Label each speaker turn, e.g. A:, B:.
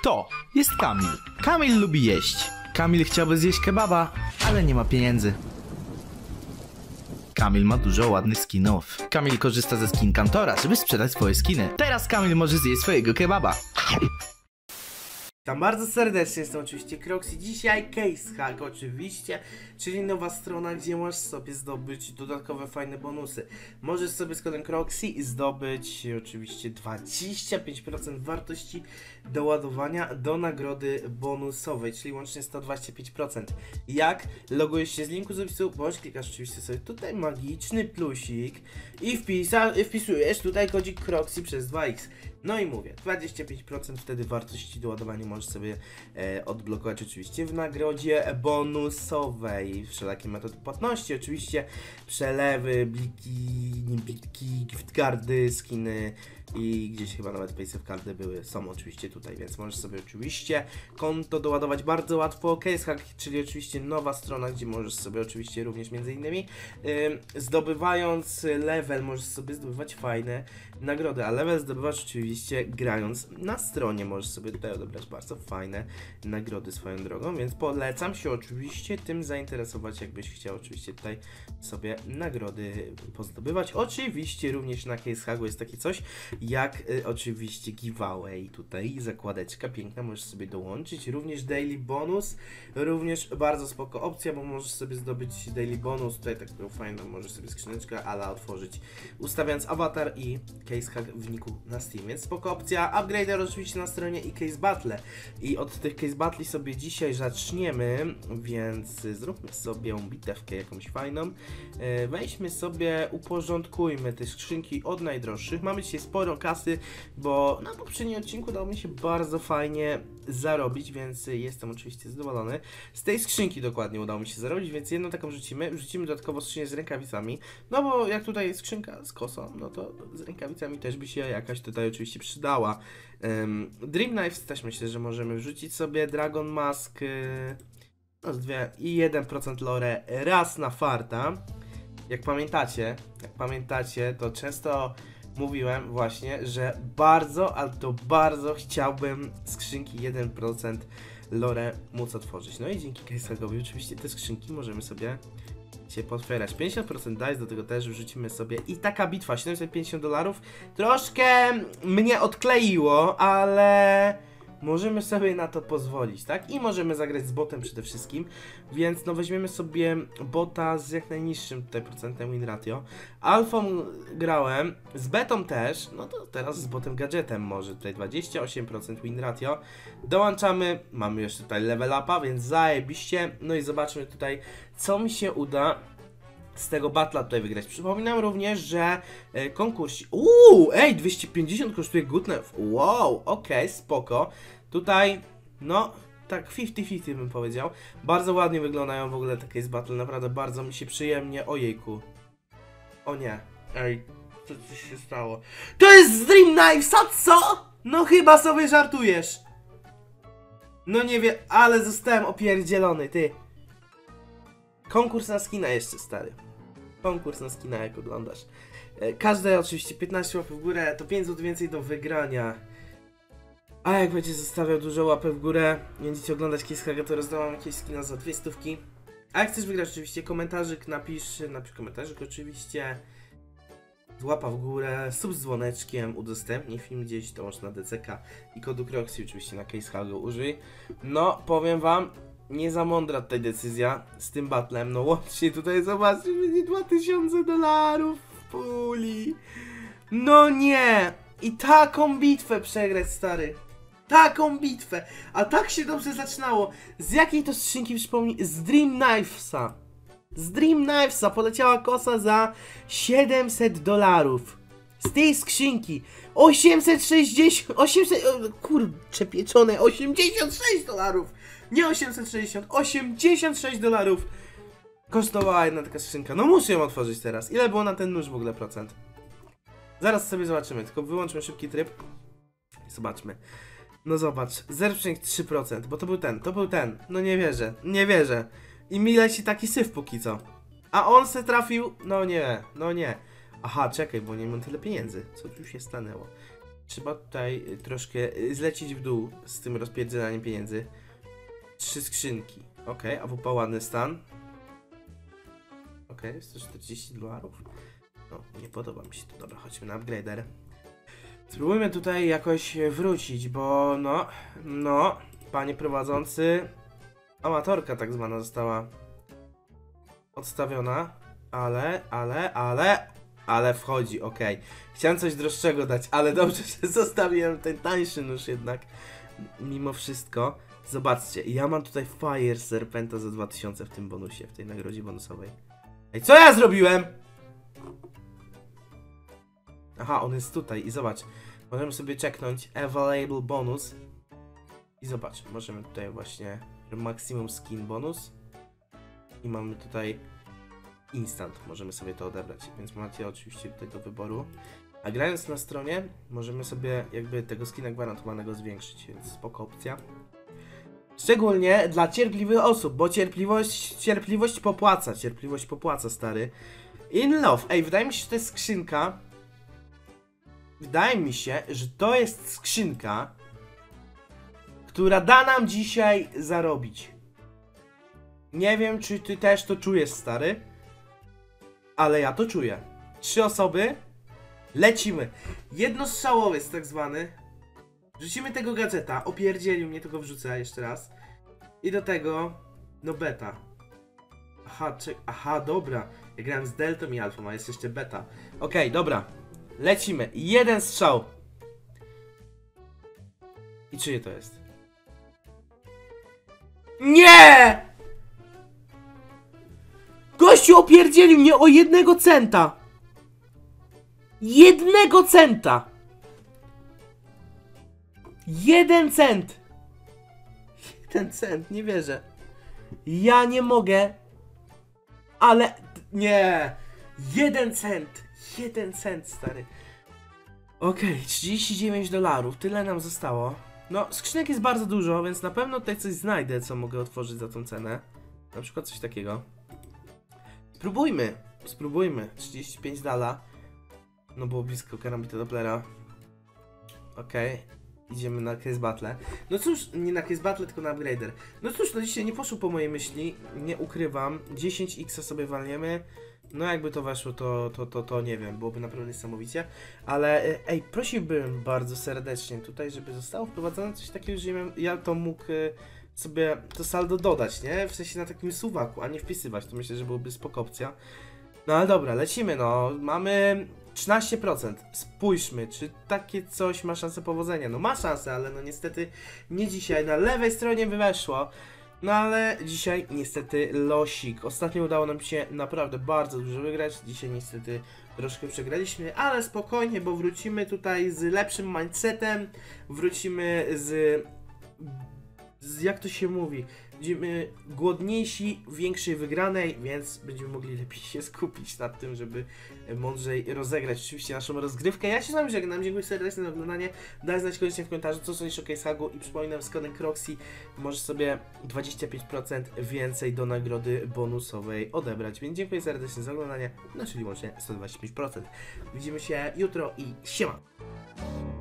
A: To jest Kamil. Kamil lubi jeść. Kamil chciałby zjeść kebaba, ale nie ma pieniędzy. Kamil ma dużo ładnych skinów. Kamil korzysta ze skin Kantora, żeby sprzedać swoje skiny. Teraz Kamil może zjeść swojego kebaba.
B: Witam bardzo serdecznie, jestem oczywiście Croxy. Dzisiaj Case Hack oczywiście, czyli nowa strona, gdzie możesz sobie zdobyć dodatkowe fajne bonusy. Możesz sobie z kodem Croxy zdobyć oczywiście 25% wartości doładowania do nagrody bonusowej, czyli łącznie 125%. Jak? Logujesz się z linku z opisu, bądź klikasz oczywiście sobie tutaj magiczny plusik i wpisujesz tutaj kodzik Croxy przez 2x. No i mówię, 25% wtedy wartości doładowania możesz sobie odblokować oczywiście w nagrodzie bonusowej. Wszelakie metody płatności, oczywiście przelewy, bliki, giftcardy, skiny i gdzieś chyba nawet paysafe cardy są oczywiście tutaj, więc możesz sobie oczywiście konto doładować bardzo łatwo. Case Hack, czyli oczywiście nowa strona, gdzie możesz sobie oczywiście również między innymi zdobywając level, możesz sobie zdobywać fajne nagrody, a level zdobywasz oczywiście grając na stronie. Możesz sobie tutaj odebrać bardzo fajne nagrody swoją drogą, więc polecam się oczywiście tym zainteresować, jakbyś chciał oczywiście tutaj sobie nagrody pozdobywać. Oczywiście również na Case Hacku jest takie coś jak oczywiście giveaway, tutaj zakładeczka piękna, możesz sobie dołączyć, również daily bonus, również bardzo spoko opcja, bo możesz sobie zdobyć daily bonus, tutaj taką fajną, możesz sobie skrzyneczkę ala otworzyć, ustawiając awatar i Case Hack w niku na Steam, więc spoko opcja. Upgrader oczywiście na stronie i Case Battle, i od tych Case Battli sobie dzisiaj zaczniemy, więc zróbmy sobie bitewkę jakąś fajną, weźmy sobie, uporządkujmy te skrzynki od najdroższych. Mamy dzisiaj sporo kasy, bo na poprzednim odcinku udało mi się bardzo fajnie zarobić, więc jestem oczywiście zadowolony. Z tej skrzynki dokładnie udało mi się zarobić, więc jedną taką wrzucimy dodatkowo skrzynię z rękawicami, no bo jak tutaj jest skrzynka z kosą, no to z rękawicami też by się jakaś tutaj oczywiście przydała. Dream Knives też myślę, że możemy wrzucić sobie, Dragon Mask, no z 2 i 1% lore raz na farta. Jak pamiętacie, to często mówiłem właśnie, że bardzo, ale to bardzo chciałbym skrzynki 1% lore móc otworzyć. No i dzięki Case Hackowi oczywiście te skrzynki możemy sobie się potwierać. 50% dice, do tego też wrzucimy sobie. I taka bitwa, $750, troszkę mnie odkleiło, ale możemy sobie na to pozwolić, tak? I możemy zagrać z botem przede wszystkim, więc no weźmiemy sobie bota z jak najniższym tutaj procentem win ratio. Alfą grałem, z betą też, no to teraz z botem gadżetem może tutaj 28% win ratio. Dołączamy, mamy jeszcze tutaj level upa, więc zajebiście. No i zobaczmy tutaj, co mi się uda z tego battla tutaj wygrać. Przypominam również, że konkurs... ej, 250 kosztuje Goodnev. Wow, okej, spoko. Tutaj, no, tak 50-50 bym powiedział. Bardzo ładnie wyglądają w ogóle te Case Battle, naprawdę bardzo mi się przyjemnie... Ojejku. O nie. Ej, co się stało? To jest z Dream Knives, a co? No chyba sobie żartujesz. No nie wiem, ale zostałem opierdzielony, ty. Konkurs na skina jeszcze, stary. Konkurs na skina, jak oglądasz. Każde oczywiście 15 łapy w górę, to 5 zł więcej do wygrania. A jak będziesz zostawiał dużo łapy w górę, będziecie oglądać Case Hacka, to rozdałam jakieś skina za 2 stówki. A jak chcesz wygrać oczywiście komentarzyk, napisz komentarzyk oczywiście. Łapa w górę, sub z dzwoneczkiem, udostępnij film gdzieś, to masz na DCK i kodu Croxy oczywiście na Case Hacku użyj. No, powiem wam, nie za mądra tutaj decyzja z tym battlem, no łącznie tutaj zobaczcie, będzie $2000 w puli. No nie! I taką bitwę przegrać, stary. Taką bitwę. A tak się dobrze zaczynało. Z jakiej to skrzynki przypomnij? Z Dream Knivesa. Z Dream Knivesa poleciała kosa za $700. Z tej skrzynki 860, kurczę pieczone, $86. Nie 860, $86 kosztowała jedna taka skrzynka. No muszę ją otworzyć teraz. Ile było na ten nóż w ogóle procent? Zaraz sobie zobaczymy, tylko wyłączmy szybki tryb. Zobaczmy. No zobacz, 0,3%, bo to był ten. No nie wierzę. I mi leci taki syf póki co. A on se trafił, no nie. Aha, czekaj, bo nie mam tyle pieniędzy. Co tu się stanęło? Trzeba tutaj troszkę zlecieć w dół z tym rozpierdzielaniem pieniędzy. 3 skrzynki. Okej, AWP ładny stan. Okej, $140. No, nie podoba mi się to. Dobra, chodźmy na upgrader. Spróbujmy tutaj jakoś wrócić, bo no, panie prowadzący, amatorka tak zwana została odstawiona, ale wchodzi, okej. Chciałem coś droższego dać, ale dobrze, że zostawiłem ten tańszy nóż jednak, mimo wszystko. Zobaczcie, ja mam tutaj Fire Serpenta za 2000 w tym bonusie, w tej nagrodzie bonusowej. Ej, co ja zrobiłem? Aha, on jest tutaj i zobacz, możemy sobie czeknąć Available Bonus i zobacz, możemy tutaj właśnie Maximum Skin Bonus i mamy tutaj Instant, możemy sobie to odebrać, więc macie oczywiście tutaj do wyboru. A grając na stronie, możemy sobie jakby tego skina gwarantowanego zwiększyć, więc spoko opcja. Szczególnie dla cierpliwych osób, bo cierpliwość popłaca, stary. In love. Ej, wydaje mi się, że to jest skrzynka. Wydaje mi się, że to jest skrzynka, która da nam dzisiaj zarobić. Nie wiem, czy ty też to czujesz, stary, ale ja to czuję. 3 osoby. Lecimy. Jednostrzałowiec tak zwany. Wrzucimy tego gadżeta. Opierdzielił mnie, tego wrzucę jeszcze raz. I do tego, no beta. Aha, dobra. Ja grałem z deltą i alfą, a jest jeszcze beta. Okej, dobra. Lecimy. 1 strzał. I czyje to jest? Nie! Gościu opierdzielił mnie o 1 centa. 1 centa. 1 cent. 1 cent, nie wierzę. Ja nie mogę. Ale nie. 1 cent. 1 cent, stary. Okej, $39. Tyle nam zostało. No, skrzynek jest bardzo dużo, więc na pewno tutaj coś znajdę, co mogę otworzyć za tą cenę. Na przykład coś takiego. Spróbujmy. $35. No było blisko Karambita Dopplera. Okej. Idziemy na Case Battle. No cóż, nie na Case Battle, tylko na upgrader. No cóż, no dzisiaj nie poszło po mojej myśli. Nie ukrywam. 10x sobie walniemy. No jakby to weszło, to nie wiem, byłoby naprawdę niesamowicie. Ale ej, prosiłbym bardzo serdecznie tutaj, żeby zostało wprowadzone coś takiego, że ja to mógł sobie to saldo dodać, nie? W sensie na takim suwaku, a nie wpisywać. To myślę, że byłoby spoko opcja. No ale dobra, lecimy, no. Mamy 13%. Spójrzmy, czy takie coś ma szansę powodzenia. No ma szansę, ale no niestety nie dzisiaj. Na lewej stronie weszło. No ale dzisiaj niestety losik. Ostatnio udało nam się naprawdę bardzo dużo wygrać. Dzisiaj niestety troszkę przegraliśmy, ale spokojnie, bo wrócimy tutaj z lepszym mindsetem. Wrócimy z jak to się mówi? Będziemy głodniejsi większej wygranej, więc będziemy mogli lepiej się skupić nad tym, żeby mądrzej rozegrać oczywiście naszą rozgrywkę. Ja się z wami żegnam, dziękuję serdecznie za oglądanie. Daj znać koniecznie w komentarzu, co sądzisz o Casehagu i przypominam, z kodem Croxy możesz sobie 25% więcej do nagrody bonusowej odebrać, więc dziękuję serdecznie za oglądanie, no czyli łącznie 125%. Widzimy się jutro i siema!